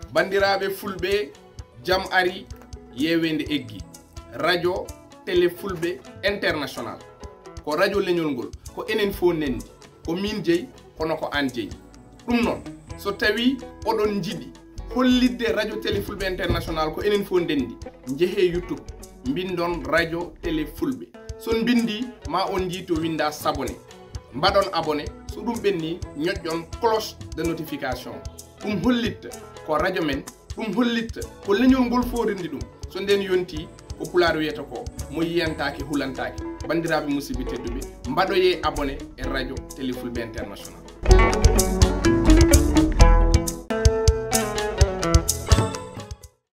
bandiraɓe fulɓe jam ari yewende eggi radio télé fulɓe international ko radio leñol ngol ko enen fo nendi ko min jeeyi kono ko an jeeyi ɗum noon so tawi oɗon jiɗi hollidde radio télé fulɓe international ko enen fo ndendi jeehe youtube bindon radio télé fulɓe son bindi ma on jii to winda s'abonné mbaɗon abonné so ɗum ɓenni ñoƴƴon cloche de notification ɗum hollitta ko radio men ɗum hollitta ko leñol ngol forindi ɗum so nden yonti ko pulaar wiyata ko mo yiyantake hulantake bandiraɓe musidɓe tedduɓe mbaɗoye abonné e radio télé fulɓe international